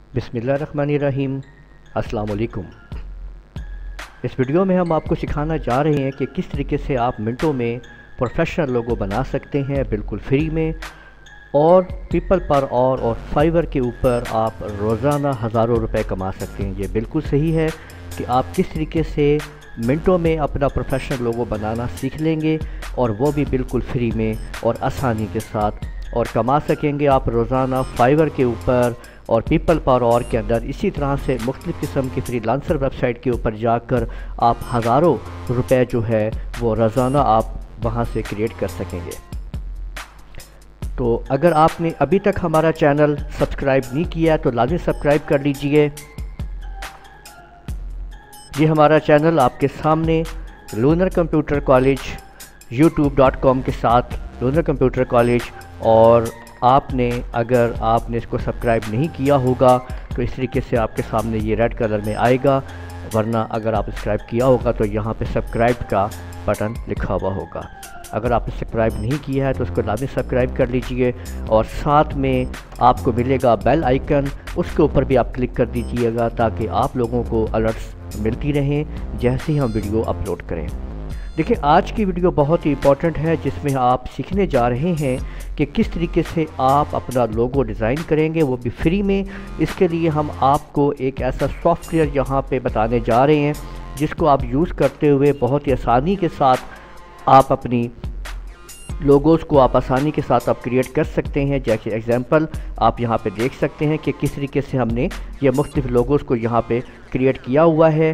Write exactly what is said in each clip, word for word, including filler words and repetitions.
बिस्मिल्लाहिर्रहमानिर्रहीम। अस्सलाम वालेकुम। इस वीडियो में हम आपको सिखाना चाह रहे हैं कि किस तरीके से आप मिनटों में प्रोफेशनल लोगो बना सकते हैं बिल्कुल फ्री में, और पीपल पर और और फाइवर के ऊपर आप रोज़ाना हज़ारों रुपए कमा सकते हैं। ये बिल्कुल सही है कि आप किस तरीके से मिनटों में अपना प्रोफेशनल लोगो बनाना सीख लेंगे, और वो भी बिल्कुल फ्री में और आसानी के साथ, और कमा सकेंगे आप रोज़ाना फाइवर के ऊपर और पीपल पर और के अंदर। इसी तरह से मुख्तलिफ़ किस्म की फ्रीलांसर वेबसाइट के ऊपर जाकर आप हज़ारों रुपए जो है वो रोज़ाना आप वहाँ से क्रिएट कर सकेंगे। तो अगर आपने अभी तक हमारा चैनल सब्सक्राइब नहीं किया तो लाज़मी सब्सक्राइब कर लीजिए। ये हमारा चैनल आपके सामने lunar computer college YouTube dot com के साथ लूनर कंप्यूटर कॉलेज, और आपने अगर आपने इसको सब्सक्राइब नहीं किया होगा तो इस तरीके से आपके सामने ये रेड कलर में आएगा, वरना अगर आप सब्सक्राइब किया होगा तो यहाँ पे सब्सक्राइब का बटन लिखा हुआ होगा। अगर आपने सब्सक्राइब नहीं किया है तो उसको लाज़मी सब्सक्राइब कर लीजिए, और साथ में आपको मिलेगा बेल आइकन, उसके ऊपर भी आप क्लिक कर दीजिएगा ताकि आप लोगों को अलर्ट्स मिलती रहें जैसे ही हम वीडियो अपलोड करें। देखिए, आज की वीडियो बहुत ही इम्पॉर्टेंट है जिसमें आप सीखने जा रहे हैं कि किस तरीके से आप अपना लोगो डिज़ाइन करेंगे, वो भी फ्री में। इसके लिए हम आपको एक ऐसा सॉफ्टवेयर यहाँ पे बताने जा रहे हैं जिसको आप यूज़ करते हुए बहुत ही आसानी के साथ आप अपनी लोगोज़ को आप आसानी के साथ आप क्रिएट कर सकते हैं। जैसे एग्जांपल आप यहाँ पे देख सकते हैं कि किस तरीके से हमने ये मुख्तलिफ़ लोगोज़ को यहाँ पे क्रिएट किया हुआ है।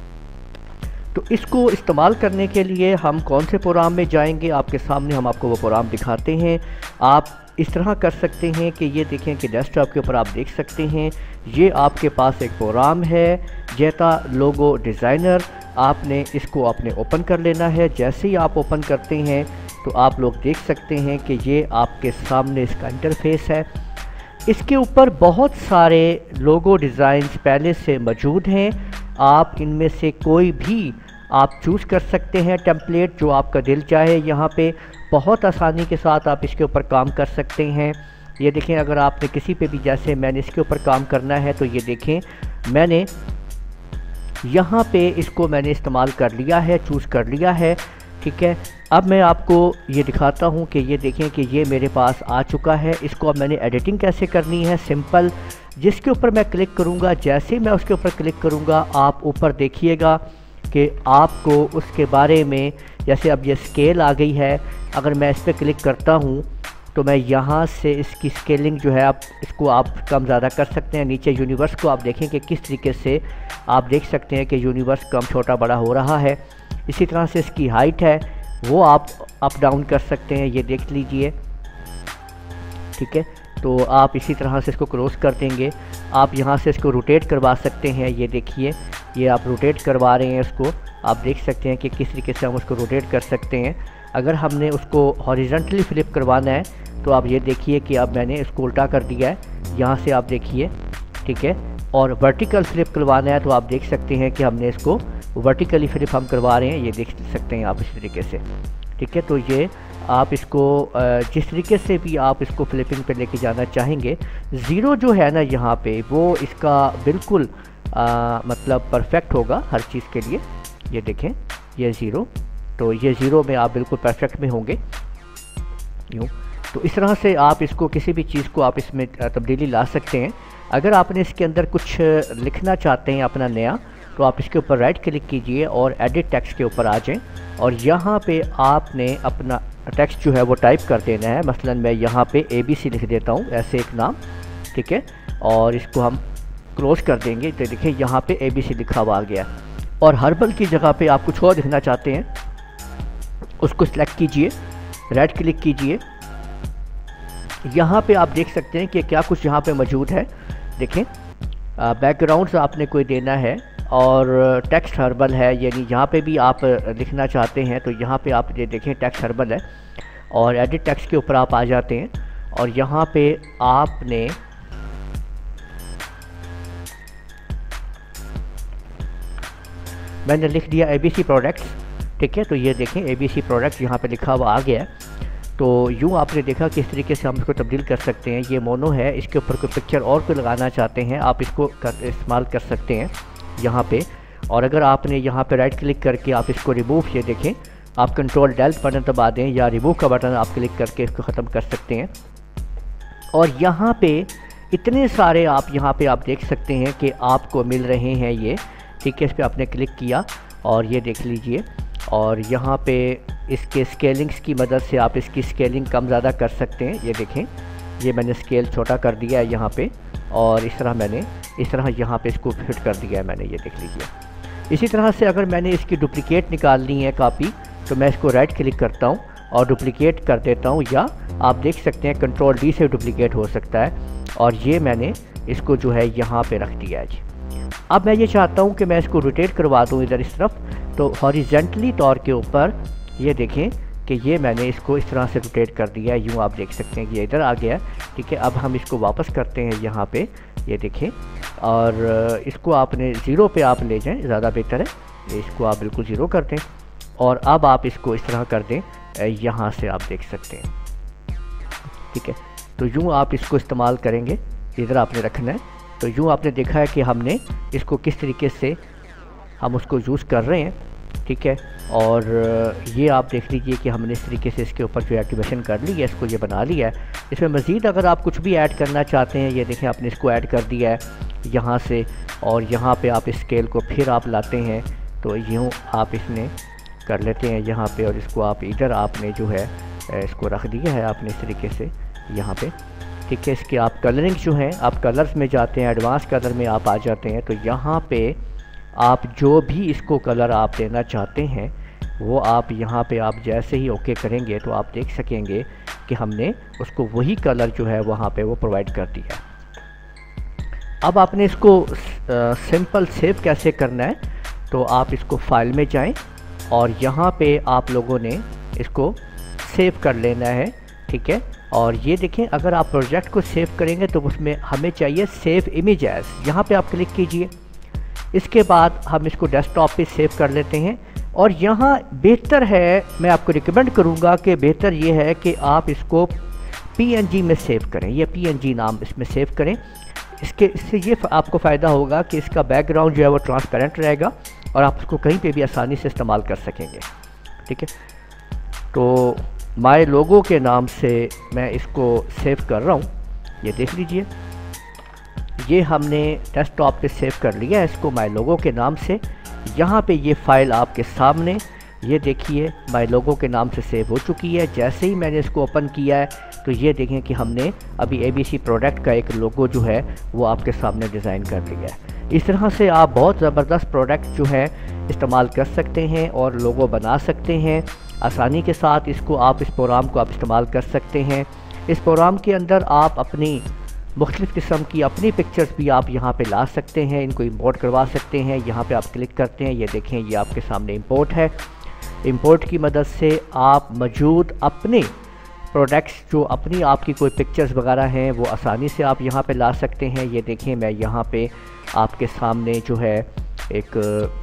तो इसको इस्तेमाल करने के लिए हम कौन से प्रोग्राम में जाएंगे, आपके सामने हम आपको वो प्रोग्राम दिखाते हैं। आप इस तरह कर सकते हैं कि ये देखें कि डेस्कटॉप के ऊपर आप देख सकते हैं ये आपके पास एक प्रोग्राम है जेटा लोगो डिज़ाइनर। आपने इसको आपने ओपन कर लेना है। जैसे ही आप ओपन करते हैं तो आप लोग देख सकते हैं कि ये आपके सामने इसका इंटरफेस है। इसके ऊपर बहुत सारे लोगो डिज़ाइंस पहले से मौजूद हैं। आप इनमें से कोई भी आप चूज़ कर सकते हैं टेम्पलेट जो आपका दिल चाहे। यहाँ पे बहुत आसानी के साथ आप इसके ऊपर काम कर सकते हैं। ये देखें, अगर आपने किसी पे भी, जैसे मैंने इसके ऊपर काम करना है तो ये देखें मैंने यहाँ पे इसको मैंने इस्तेमाल कर लिया है, चूज़ कर लिया है। ठीक है, अब मैं आपको ये दिखाता हूँ कि ये देखें कि ये मेरे पास आ चुका है। इसको अब मैंने एडिटिंग कैसे करनी है, सिंपल, जिसके ऊपर मैं क्लिक करूँगा, जैसे मैं उसके ऊपर क्लिक करूँगा आप ऊपर देखिएगा कि आपको उसके बारे में, जैसे अब ये स्केल आ गई है, अगर मैं इस पर क्लिक करता हूँ तो मैं यहाँ से इसकी स्केलिंग जो है आप इसको आप कम ज़्यादा कर सकते हैं। नीचे यूनिवर्स को आप देखें कि किस तरीके से आप देख सकते हैं कि यूनिवर्स कम छोटा बड़ा हो रहा है। इसी तरह से इसकी हाइट है वो आप अप डाउन कर सकते हैं, ये देख लीजिए। ठीक है, तो आप इसी तरह से इसको क्रॉस कर देंगे। आप यहाँ से इसको रोटेट करवा सकते हैं। ये देखिए, ये आप रोटेट करवा रहे हैं इसको, आप देख सकते हैं कि किस तरीके से हम उसको रोटेट कर सकते हैं। अगर हमने उसको हॉरिजॉन्टली फ्लिप करवाना है तो आप ये देखिए कि अब मैंने इसको उल्टा कर दिया है, यहाँ से आप देखिए। ठीक है, और वर्टिकल फ्लिप करवाना है तो आप देख सकते हैं कि हमने इसको वर्टिकली फ्लिप हम करवा रहे हैं, ये देख सकते हैं आप इस तरीके से। ठीक है, तो ये आप इसको जिस तरीके से भी आप इसको फ्लिपिंग पे लेके जाना चाहेंगे। ज़ीरो जो है ना यहाँ पे वो इसका बिल्कुल आ, मतलब परफेक्ट होगा हर चीज़ के लिए। ये देखें, ये ज़ीरो, तो ये ज़ीरो में आप बिल्कुल परफेक्ट में होंगे यूँ। तो इस तरह से आप इसको किसी भी चीज़ को आप इसमें तब्दीली ला सकते हैं। अगर आपने इसके अंदर कुछ लिखना चाहते हैं अपना नया, तो आप इसके ऊपर राइट क्लिक कीजिए और एडिट टेक्स्ट के ऊपर आ जाएं, और यहाँ पे आपने अपना टेक्स्ट जो है वो टाइप कर देना है। मसलन मैं यहाँ पे ए बी सी लिख देता हूँ, ऐसे एक नाम। ठीक है, और इसको हम क्लोज कर देंगे तो देखिए यहाँ पे ए बी सी लिखा हुआ आ गया। और हर्बल की जगह पे आप कुछ और लिखना चाहते हैं, उसको सिलेक्ट कीजिए, राइट क्लिक कीजिए। यहाँ पे आप देख सकते हैं कि क्या कुछ यहाँ पे मौजूद है। देखें, बैकग्राउंड आपने कोई देना है, और टेक्स्ट हर्बल है, यानी यहाँ पे भी आप लिखना चाहते हैं तो यहाँ पे आप ये देखें टेक्स्ट हर्बल है, और एडिट टेक्स्ट के ऊपर आप आ जाते हैं, और यहाँ पे आपने मैंने लिख दिया एबीसी प्रोडक्ट्स। ठीक है, तो ये देखें एबीसी प्रोडक्ट्स यहाँ पे लिखा हुआ आ गया है। तो यूँ आपने देखा किस तरीके से हम इसको तब्दील कर सकते हैं। ये मोनो है, इसके ऊपर कोई पिक्चर और कोई लगाना चाहते हैं आप इसको कर इस्तेमाल कर सकते हैं यहाँ पे। और अगर आपने यहाँ पे राइट क्लिक करके आप इसको रिमूव, ये देखें आप कंट्रोल डेल्ट बटन दबा दें या रिमूव का बटन आप क्लिक करके इसको ख़त्म कर सकते हैं। और यहाँ पे इतने सारे आप यहाँ पे आप देख सकते हैं कि आपको मिल रहे हैं ये, ठीक है। इस पर आपने क्लिक किया और ये देख लीजिए, और यहाँ पे इसके स्केलिंग्स की मदद से आप इसकी स्केलिंग कम ज़्यादा कर सकते हैं। ये देखें, ये मैंने स्केल छोटा कर दिया है यहाँ पे, और इस तरह मैंने इस तरह यहाँ पे इसको फिट कर दिया है मैंने, ये देख लीजिए। इसी तरह से अगर मैंने इसकी डुप्लिकेट निकालनी है कापी, तो मैं इसको राइट क्लिक करता हूँ और डुप्लिकेट कर देता हूँ, या आप देख सकते हैं कंट्रोल डी से डुप्लिकेट हो सकता है। और ये मैंने इसको जो है यहाँ पे रख दिया है जी। अब मैं ये चाहता हूँ कि मैं इसको रोटेट करवा दूँ इधर इस तरफ, तो हॉरिजेंटली तौर के ऊपर ये देखें कि ये मैंने इसको इस तरह से रोटेट कर दिया है। यूँ आप देख सकते हैं कि ये इधर आ गया, ठीक है। अब हम इसको वापस करते हैं यहाँ पे, ये देखें, और इसको आपने ज़ीरो पे आप ले जाएं, ज़्यादा बेहतर है। इसको आप बिल्कुल ज़ीरो कर दें और अब आप इसको इस तरह कर दें, यहाँ से आप देख सकते हैं, ठीक है। तो यूँ आप इसको इस्तेमाल करेंगे, इधर आपने रखना है। तो यूँ आपने देखा है कि हमने इसको किस तरीके से हम उसको यूज़ कर रहे हैं, ठीक है। और ये आप देख लीजिए कि हमने इस तरीके से इसके ऊपर जो एक्टिवेशन कर ली है, इसको ये बना लिया है। इसमें मज़ीद अगर आप कुछ भी ऐड करना चाहते हैं, ये देखें आपने इसको ऐड कर दिया है यहाँ से, और यहाँ पे आप इस स्केल को फिर आप लाते हैं, तो यूँ आप इसमें कर लेते हैं यहाँ पे, और इसको आप इधर आपने जो है इसको रख दिया है आपने इस तरीके से यहाँ पे, ठीक है। इसके आप कलरिंग जो हैं, आप कलर्स में जाते हैं, एडवांस कलर में आप आ जाते हैं, तो यहाँ पे आप जो भी इसको कलर आप देना चाहते हैं वो आप यहाँ पे आप जैसे ही ओके करेंगे तो आप देख सकेंगे कि हमने उसको वही कलर जो है वहाँ पे वो प्रोवाइड कर दिया। अब आपने इसको सिंपल सेव कैसे करना है, तो आप इसको फाइल में जाएं और यहाँ पे आप लोगों ने इसको सेव कर लेना है, ठीक है। और ये देखें, अगर आप प्रोजेक्ट को सेव करेंगे तो उसमें हमें चाहिए सेव इमेज एज, यहाँ पे आप क्लिक कीजिए। इसके बाद हम इसको डेस्कटॉप पे सेव कर लेते हैं। और यहाँ बेहतर है, मैं आपको रिकमेंड करूँगा कि बेहतर ये है कि आप इसको पीएनजी में सेव करें, ये पीएनजी नाम इसमें सेव करें। इसके इससे ये आपको फ़ायदा होगा कि इसका बैकग्राउंड जो है वो ट्रांसपेरेंट रहेगा और आप उसको कहीं पे भी आसानी से इस्तेमाल कर सकेंगे, ठीक है। तो माय लोगो के नाम से मैं इसको सेव कर रहा हूँ, ये देख लीजिए। ये हमने डेस्कटॉप पे सेव कर लिया है इसको माय लोगो के नाम से। यहाँ पे ये फ़ाइल आपके सामने, ये देखिए माय लोगो के नाम से सेव हो चुकी है। जैसे ही मैंने इसको ओपन किया है तो ये देखें कि हमने अभी एबीसी प्रोडक्ट का एक लोगो जो है वो आपके सामने डिज़ाइन कर लिया है। इस तरह से आप बहुत ज़बरदस्त प्रोडक्ट जो है इस्तेमाल कर सकते हैं और लोगो बना सकते हैं आसानी के साथ। इसको आप इस प्रोग्राम को आप इस्तेमाल कर सकते हैं। इस प्रोग्राम के अंदर आप अपनी मुख्तलिफ़ किस्म की अपनी पिक्चर्स भी आप यहाँ पे ला सकते हैं, इनको इंपोर्ट करवा सकते हैं। यहाँ पे आप क्लिक करते हैं, ये देखें ये आपके सामने इंपोर्ट है। इंपोर्ट की मदद से आप मौजूद अपने प्रोडक्ट्स जो अपनी आपकी कोई पिक्चर्स वगैरह हैं वो आसानी से आप यहाँ पे ला सकते हैं। ये देखें मैं यहाँ पे आपके सामने जो है एक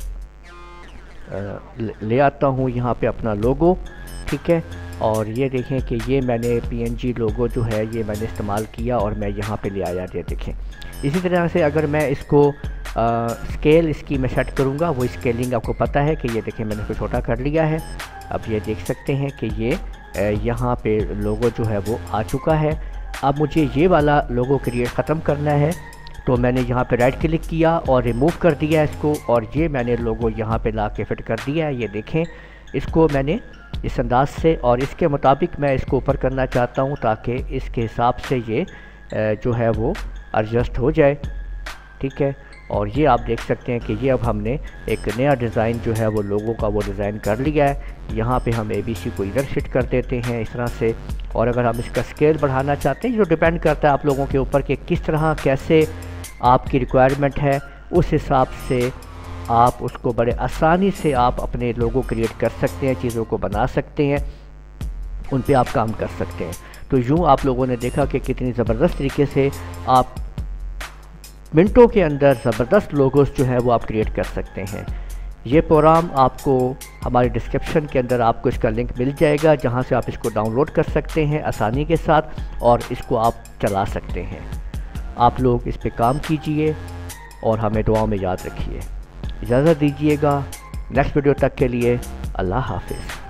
ले आता हूँ यहाँ पे अपना लोगो, ठीक है। और ये देखें कि ये मैंने पीएनजी लोगो जो है ये मैंने इस्तेमाल किया और मैं यहाँ पे ले आया, ये देखें। इसी तरह से अगर मैं इसको आ, स्केल इसकी मैं सेट करूँगा, वो स्केलिंग आपको पता है कि ये देखें मैंने इसको छोटा कर लिया है। अब ये देख सकते हैं कि ये यहाँ पे लोगो जो है वो आ चुका है। अब मुझे ये वाला लोगो क्रिएट ख़त्म करना है, तो मैंने यहाँ पे राइट क्लिक किया और रिमूव कर दिया इसको, और ये मैंने लोगो यहाँ पे ला के फिट कर दिया है। ये देखें इसको मैंने इस अंदाज से और इसके मुताबिक मैं इसको ऊपर करना चाहता हूँ ताकि इसके हिसाब से ये जो है वो एडजस्ट हो जाए, ठीक है। और ये आप देख सकते हैं कि ये अब हमने एक नया डिज़ाइन जो है वो लोगों का वो डिज़ाइन कर लिया है। यहाँ पे हम एबीसी को इधर फिट कर देते हैं इस तरह से। और अगर हम इसका स्केल बढ़ाना चाहते हैं, जो डिपेंड करता है आप लोगों के ऊपर कि किस तरह कैसे आपकी रिक्वायरमेंट है, उस हिसाब से आप उसको बड़े आसानी से आप अपने लोगो क्रिएट कर सकते हैं, चीज़ों को बना सकते हैं, उन पे आप काम कर सकते हैं। तो यूँ आप लोगों ने देखा कि कितनी ज़बरदस्त तरीके से आप मिनटों के अंदर ज़बरदस्त लोगोस जो है वो आप क्रिएट कर सकते हैं। ये प्रोग्राम आपको हमारे डिस्क्रिप्शन के अंदर आपको इसका लिंक मिल जाएगा, जहां से आप इसको डाउनलोड कर सकते हैं आसानी के साथ और इसको आप चला सकते हैं। आप लोग इस पे काम कीजिए और हमें दुआओं में याद रखिए। इजाज़त दीजिएगा, नेक्स्ट वीडियो तक के लिए अल्लाह हाफिज़।